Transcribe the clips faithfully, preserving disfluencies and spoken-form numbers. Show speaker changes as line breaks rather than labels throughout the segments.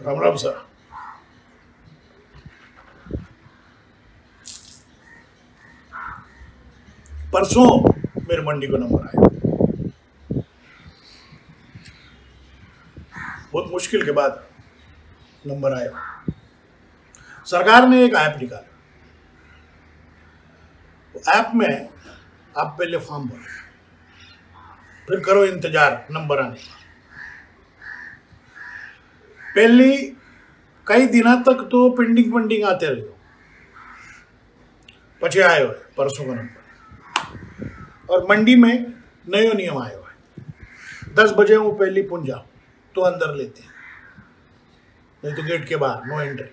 Ram Ram sir. परसों मेरे मंडी को नंबर आया, बहुत मुश्किल के बाद नंबर आया। सरकार ने एक ऐप निकाला, तो ऐप में आप पहले फॉर्म भरो, फिर करो इंतजार नंबर आने का। पहले कई दिनों तक तो पेंडिंग पेंडिंग आते रहे, पचे आए हुए परसों का नंबर। और मंडी में नयो नियम आया हुआ है, दस बजे वो पहले पहुंच जाओ तो अंदर लेते हैं, नहीं तो गेट के बाहर नो एंट्री।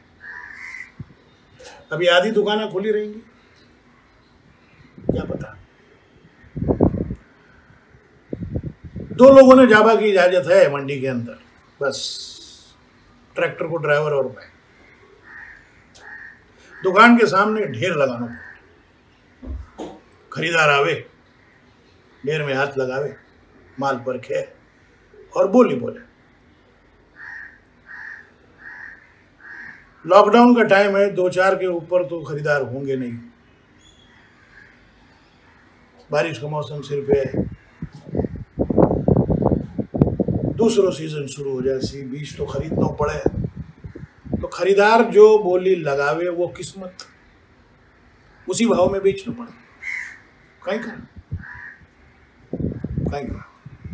अभी आधी दुकानें खुली रहेंगी, क्या पता। दो लोगों ने जाबा की इजाजत है मंडी के अंदर, बस ट्रैक्टर को ड्राइवर और मैं। दुकान के सामने ढेर लगाना पड़ता, खरीदार आवे, ढेर में हाथ लगावे, माल परखे और बोली बोले। लॉकडाउन का टाइम है, दो चार के ऊपर तो खरीदार होंगे नहीं। बारिश का मौसम सिर पे है, दूसरो सीजन शुरू हो जाए, बीज तो खरीदना पड़े, तो खरीदार जो बोली लगावे वो किस्मत, उसी भाव में बेचना पड़े। कहीं का कहीं का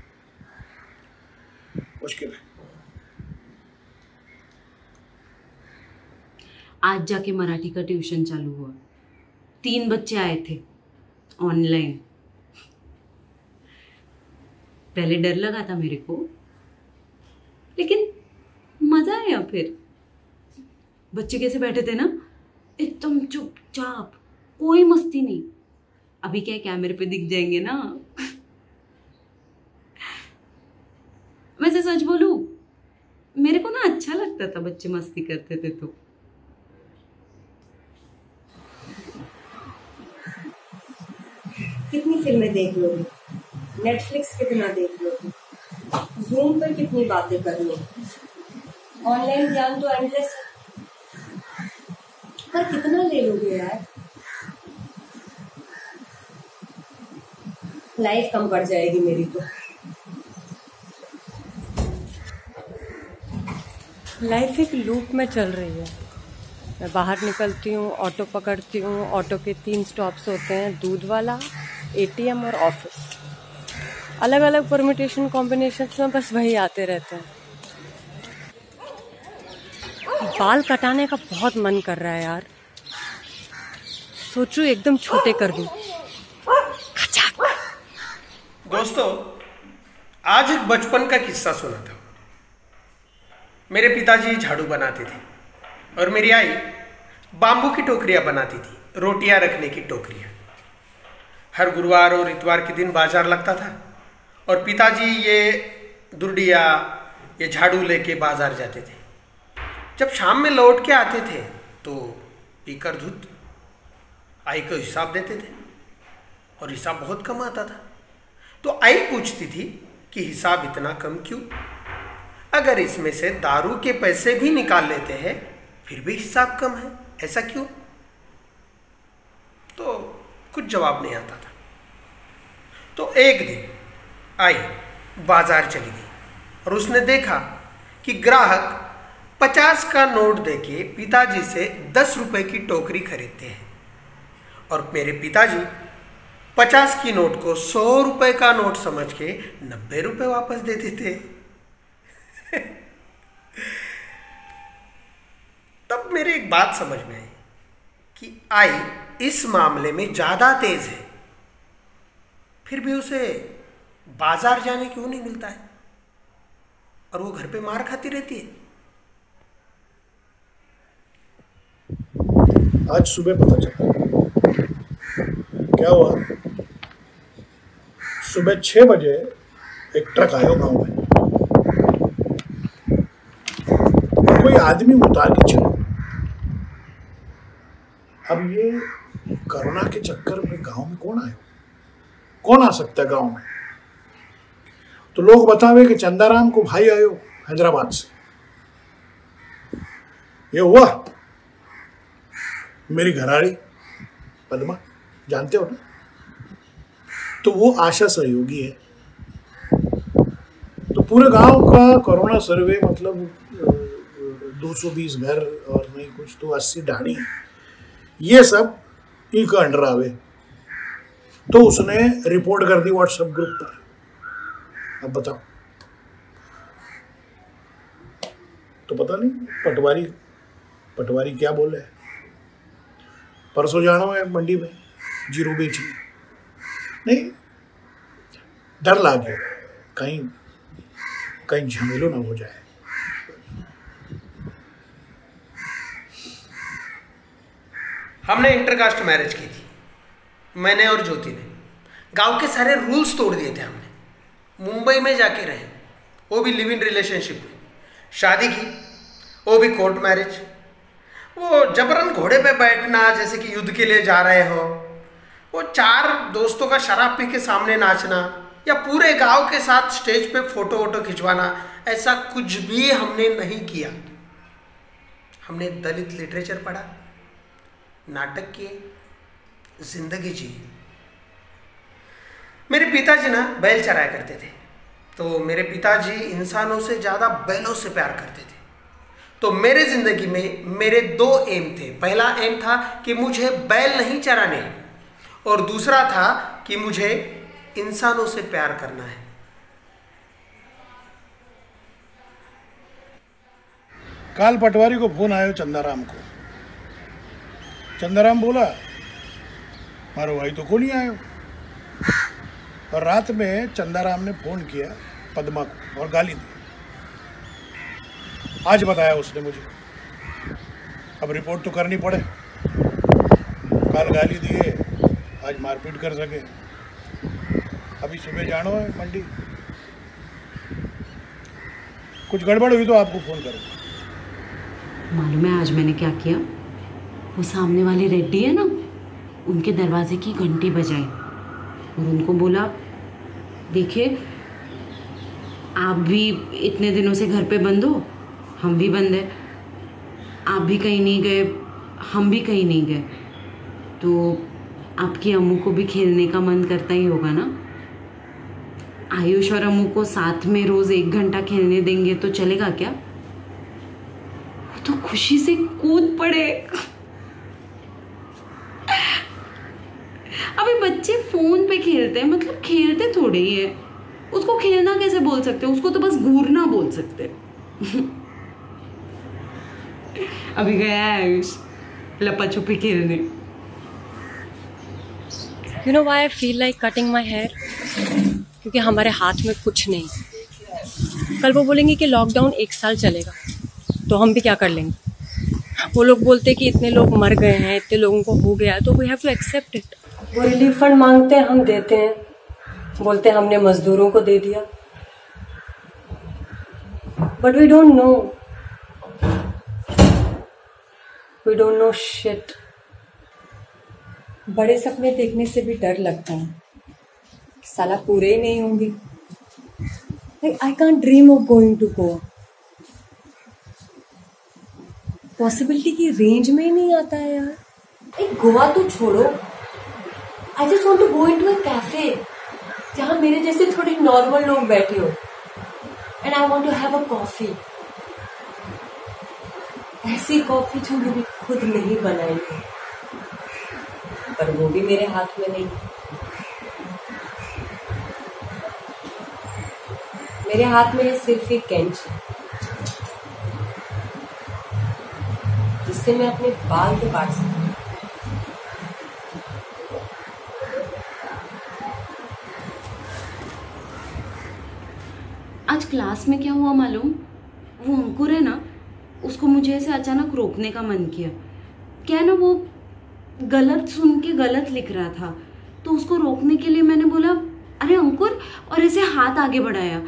मुश्किल है।
आज जाके मराठी का ट्यूशन चालू हुआ, तीन बच्चे आए थे ऑनलाइन। पहले डर लगा था मेरे को, लेकिन मजा आया। फिर बच्चे कैसे बैठे थे ना, एकदम चुपचाप, कोई मस्ती नहीं। अभी क्या कैमरे पे दिख जाएंगे ना। वैसे सच बोलूं, मेरे को ना अच्छा लगता था बच्चे मस्ती करते थे तो।
कितनी फिल्में देख लोगे, नेटफ्लिक्स कितना देख लोगे, जूम पर कितनी बातें करनी, ऑनलाइन ज्ञान तो एंडलेस है, पर कितना ले लोगे यार। लाइफ कम पड़ जाएगी मेरी तो। लाइफ एक लूप में चल रही है। मैं बाहर निकलती हूँ, ऑटो पकड़ती हूँ, ऑटो के तीन स्टॉप्स होते हैं, दूध वाला, एटीएम और ऑफिस। अलग अलग परम्यूटेशन कॉम्बिनेशंस में बस वही आते रहते हैं। बाल कटाने का बहुत मन कर रहा है यार, सोचू एकदम छोटे कर दूं।
दोस्तों, आज एक बचपन का किस्सा सुना था। मेरे पिताजी झाड़ू बनाते थे और मेरी आई बाम्बू की टोकरियां बनाती थी, रोटियां रखने की टोकरियां। हर गुरुवार और इतवार के दिन बाजार लगता था और पिताजी ये दुर्डिया, ये झाड़ू लेके बाजार जाते थे। जब शाम में लौट के आते थे तो पीकर धुत आई को हिसाब देते थे और हिसाब बहुत कम आता था। तो आई पूछती थी कि हिसाब इतना कम क्यों? अगर इसमें से दारू के पैसे भी निकाल लेते हैं फिर भी हिसाब कम है, ऐसा क्यों? तो कुछ जवाब नहीं आता था। तो एक दिन आई बाजार चली गई और उसने देखा कि ग्राहक पचास का नोट देके पिताजी से दस रुपए की टोकरी खरीदते हैं और मेरे पिताजी पचास की नोट को सौ रुपए का नोट समझ के नब्बे रुपए वापस देते थे। तब मेरे एक बात समझ में आई कि आई इस मामले में ज्यादा तेज है, फिर भी उसे बाजार जाने क्यों नहीं मिलता है और वो घर पे मार खाती रहती है।
आज सुबह पता चला क्या हुआ। सुबह छह बजे एक ट्रक आया गांव में, कोई आदमी उतार के चला। अब ये कोरोना के चक्कर में गांव में कौन आया, कौन आ सकता है गांव में? तो लोग बतावे कि चंदाराम को भाई आयो हैदराबाद से, ये हुआ मेरी घरवाली पद्मा, जानते हो ना, तो वो आशा सहयोगी है। तो पूरे गांव का कोरोना सर्वे, मतलब दो सौ बीस घर और नहीं कुछ तो अस्सी ढाणी, ये सब एक अंडर आवे। तो उसने रिपोर्ट कर दी व्हाट्सएप ग्रुप पर। अब बताओ, तो पता नहीं पटवारी पटवारी क्या बोले। परसों जाना है मंडी में जीरो बेचने, नहीं डर लागे कहीं कहीं झमेलो ना हो जाए।
हमने इंटरकास्ट मैरिज की थी, मैंने और ज्योति ने। गांव के सारे रूल्स तोड़ दिए थे हमने। मुंबई में जाके रहे, वो भी लिव इन रिलेशनशिप में। शादी की, वो भी कोर्ट मैरिज। वो जबरन घोड़े पे बैठना जैसे कि युद्ध के लिए जा रहे हो, वो चार दोस्तों का शराब पी के सामने नाचना, या पूरे गांव के साथ स्टेज पे फोटो वोटो खिंचवाना, ऐसा कुछ भी हमने नहीं किया। हमने दलित लिटरेचर पढ़ा, नाटक किए, जिंदगी जी। मेरे पिताजी ना बैल चराया करते थे, तो मेरे पिताजी इंसानों से ज़्यादा बैलों से प्यार करते थे। तो मेरे ज़िंदगी में मेरे दो एम थे। पहला एम था कि मुझे बैल नहीं चराने, और दूसरा था कि मुझे इंसानों से प्यार करना है।
काल पटवारी को फोन आयो चंदाराम को। चंदाराम बोला मारो भाई तो को नहीं आयो। और रात में चंदाराम ने फोन किया पद्मा को और गाली दी। आज बताया उसने मुझे, अब रिपोर्ट तो करनी पड़े। काल गाली दिए, आज मारपीट कर सके। अभी सुबह जानो है मंडी, कुछ गड़बड़ हुई तो आपको फोन करूँगा।
मालूम है आज मैंने क्या किया? वो सामने वाली रेड्डी है ना, उनके दरवाजे की घंटी बजाई और उनको बोला, देखिए आप भी इतने दिनों से घर पे बंद हो, हम भी बंद है, आप भी कहीं नहीं गए, हम भी कहीं नहीं गए, तो आपकी अम्मू को भी खेलने का मन करता ही होगा ना। आयुष और अम्मू को साथ में रोज एक घंटा खेलने देंगे तो चलेगा क्या? वो तो खुशी से कूद पड़े। अभी बच्चे फोन पे खेलते हैं, मतलब खेलते थोड़े ही है। उसको खेलना कैसे बोल सकते हैं? उसको तो बस घूरना बोल सकते हैं। अभी गया है आयुष लपा छुपी खेलने।
You know why I feel like cutting my hair? क्योंकि हमारे हाथ में कुछ नहीं। कल वो बोलेंगे कि लॉकडाउन एक साल चलेगा, तो हम भी क्या कर लेंगे? वो लोग बोलते कि इतने लोग मर गए हैं, इतने लोगों को हो गया है, तो we have to accept it. वो रिलीफ फंड मांगते हैं, हम देते हैं, बोलते हैं हमने मजदूरों को दे दिया, but we don't know, we don't know shit. बड़े सपने देखने से भी डर लगता है, साला पूरे ही नहीं होंगे। Like, I can't dream of going to Goa. Possibility की रेंज में ही नहीं आता है यार। एक गोवा तो छोड़ो, I just want to go into a cafe जहां मेरे जैसे थोड़े नॉर्मल लोग बैठे हो, and I want to have a coffee. ऐसी कॉफी जो मेरी खुद नहीं बनाई है, पर वो भी मेरे हाथ में नहीं। मेरे हाथ में है सिर्फ एक कैंची, जिससे मैं अपने बाल को काट सकती हूँ।
आज क्लास में क्या हुआ मालूम? वो अंकुर है ना, उसको मुझे ऐसे अचानक रोकने का मन किया। क्या ना, वो गलत सुन के गलत लिख रहा था, तो उसको रोकने के लिए मैंने बोला अरे अंकुर, और ऐसे हाथ आगे बढ़ाया।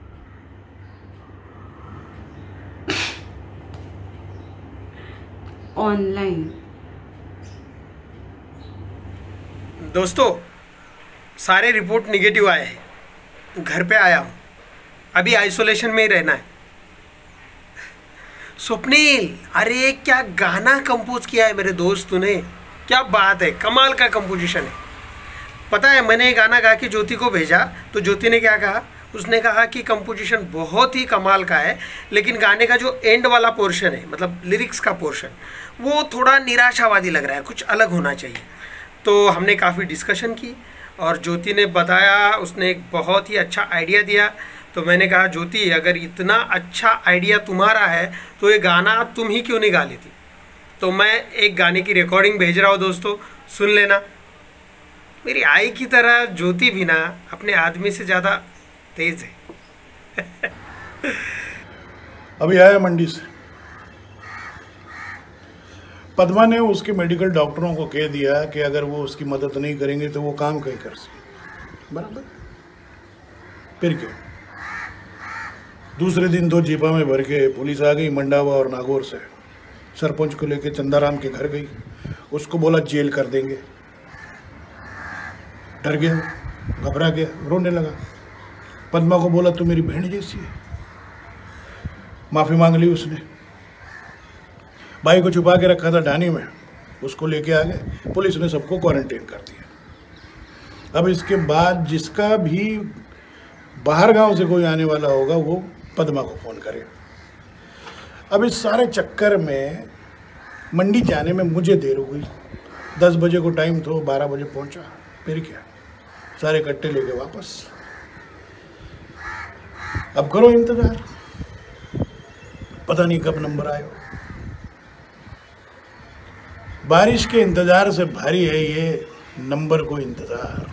ऑनलाइन।
दोस्तों, सारे रिपोर्ट निगेटिव आए हैं। घर पे आया हूँ, अभी आइसोलेशन में ही रहना है। स्वप्निल, अरे क्या गाना कंपोज किया है मेरे दोस्त तूने, क्या बात है, कमाल का कंपोजिशन है। पता है मैंने ये गाना गा के ज्योति को भेजा तो ज्योति ने क्या कहा, उसने कहा कि कंपोजिशन बहुत ही कमाल का है, लेकिन गाने का जो एंड वाला पोर्शन है, मतलब लिरिक्स का पोर्शन, वो थोड़ा निराशावादी लग रहा है, कुछ अलग होना चाहिए। तो हमने काफ़ी डिस्कशन की और ज्योति ने बताया, उसने एक बहुत ही अच्छा आइडिया दिया। तो मैंने कहा ज्योति, अगर इतना अच्छा आइडिया तुम्हारा है तो ये गाना तुम ही क्यों नहीं गा लेती। तो मैं एक गाने की रिकॉर्डिंग भेज रहा हूँ दोस्तों, सुन लेना। मेरी आई की तरह ज्योति भी ना अपने आदमी से ज़्यादा तेज है।
अभी आया मंडी से, पद्मा ने उसके मेडिकल डॉक्टरों को कह दिया कि अगर वो उसकी मदद नहीं करेंगे तो वो काम कहीं कर सके, बराबर। फिर क्या, दूसरे दिन दो जीपा में भर के पुलिस आ गई मंडावा और नागौर से, सरपंच को लेके चंदाराम के घर गई, उसको बोला जेल कर देंगे। डर गया, घबरा गया, रोने लगा। पद्मा को बोला तू मेरी बहन जैसी है, माफी मांग ली उसने। भाई को छुपा के रखा था ढानी में, उसको लेके आ गए, पुलिस ने सबको क्वारंटाइन कर दिया। अब इसके बाद जिसका भी बाहर गांव से कोई आने वाला होगा वो पद्मा को फोन करे। अब इस सारे चक्कर में मंडी जाने में मुझे देर हो गई, दस बजे को टाइम था, बारह बजे पहुंचा। फिर क्या, सारे कट्टे लेके वापस। अब करो इंतजार, पता नहीं कब नंबर आए। बारिश के इंतजार से भारी है ये नंबर को इंतजार।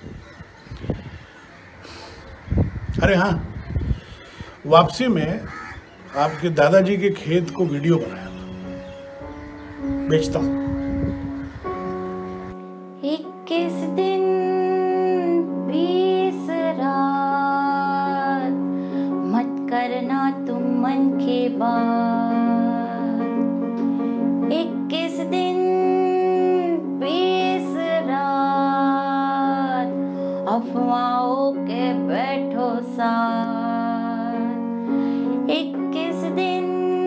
अरे हाँ, वापसी में आपके दादाजी के खेत को वीडियो बनाया था, बेचता हूँ।
इक्कीस दिन बीस रात, मत करना तुम मन की बात। इक्कीस दिन बीस रात, अफवाहों के बैठो साथ। इक्कीस दिन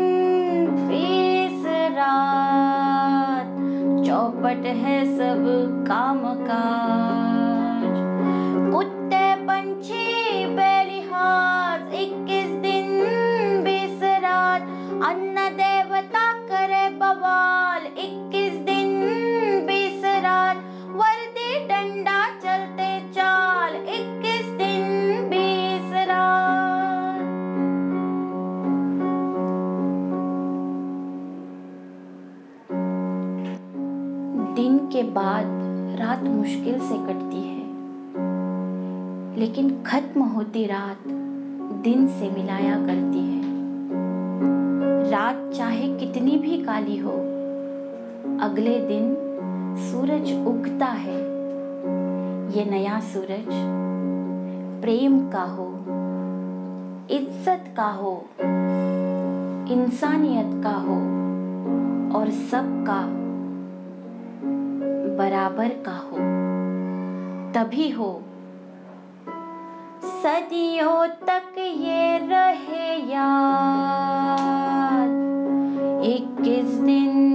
बीस रात, चौपट है सब काम काज। कुत्ते पंछी बेलिहाज, इक्कीस दिन बीस रात, अन्न देवता करे बवाल। इक्कीस दिन बीस रात, वर्दी डंडा चलते चाल। इक्कीस दिन बीस रात। दिन के बाद रात मुश्किल से कटती है, लेकिन खत्म होती रात दिन से मिलाया करती है। रात चाहे कितनी भी काली हो, अगले दिन सूरज उगता है। ये नया सूरज प्रेम का हो, इज्जत का हो, इंसानियत का हो और सबका बराबर का हो, तभी हो सदियों तक ये रहे याद। इक्कीस दिन